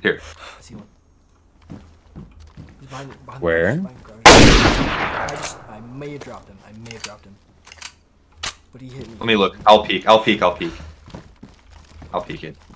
Here. I see one. He's behind Where? the garage. I may have dropped him. But he hit me. Let me look. I'll peek. I'll peek it.